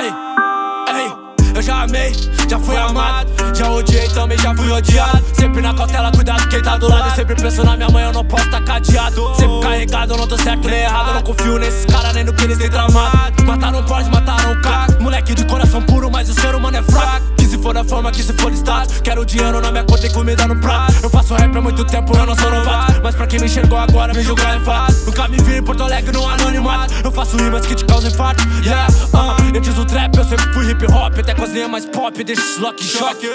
Eu já amei, já fui amado, já odiei também, já fui odiado. Sempre na cautela, cuidado quem tá do lado. Eu sempre penso na minha mãe, eu não posso tá cadeado. Sempre carregado, eu não tô certo nem errado. Eu não confio nesses caras, nem no que eles têm tramado. Mataram pode, mataram o cara. Moleque de coração puro, mas o ser humano é fraco. Que se for da forma, que se for status. Quero dinheiro na minha conta e comida no prato. Eu faço rap há muito tempo, eu não sou novato. Mas pra quem me enxergou agora, me julgar é fato. Nunca me vi em Porto Alegre no anonimato. Eu faço rimas que te causam infarto. Eu diz o trap, eu sempre fui hip hop. Até com as linhas mais pop, deixa esse lock em choque.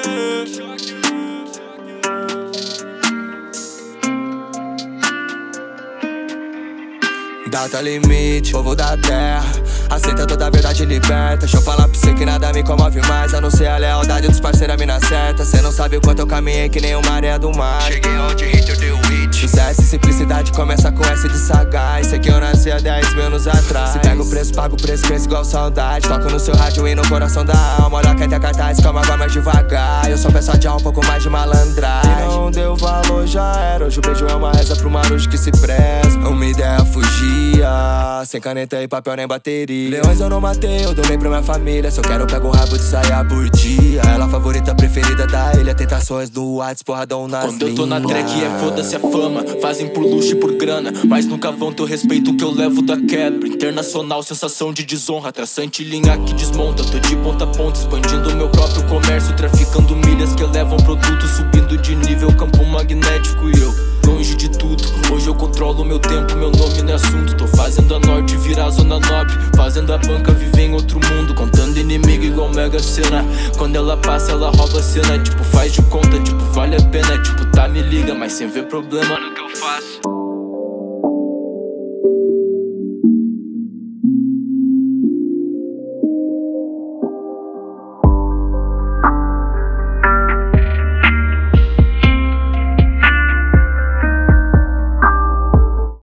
Data limite, povo da terra, aceita toda a verdade e liberta. Deixa eu falar pra você que nada me comove mais, a não ser a lealdade dos parceiros, a mina certa. Cê não sabe o quanto eu caminhei que nem uma areia do mar. Cheguei onde hater deu hit. Sucesso e simplicidade começa com S de sagaz. Sei que eu nasci há 10 mil anos atrás. Se pega o preço, paga o preço, cresce igual saudade. Toco no seu rádio e no coração da alma. Olha quem tem cartaz, calma, vai mais devagar. Eu só peço adiar um pouco mais de malandragem. Se não deu valor, já era. Hoje o beijo é uma reza pro marujo que se preza. Uma ideia fugir, sem caneta e papel nem bateria. Leões eu não matei, eu domei pra minha família. Se eu quero eu pego um rabo de saia por dia. Ela a favorita preferida da ilha. Tentações do Whats, porradão nas Quando eu tô na track é foda-se a fama. Fazem por luxo e por grana, mas nunca vão ter o respeito que eu levo da quebra. Internacional, sensação de desonra. Traçante linha que desmonta. Tô de ponta a ponta, expandindo meu próprio comércio. Traficando milhas que elevam produto. Subindo de nível, campo magnético e eu longe de tudo. Hoje eu controlo meu tempo, meu nome não é assunto. Tô fazendo a norte virar zona nobre, fazendo a banca viver em outro mundo. Contando inimigo igual Mega Sena. Quando ela passa ela rouba a cena. Tipo faz de conta, tipo vale a pena. Tipo tá me liga, mas sem ver problema no que eu faço.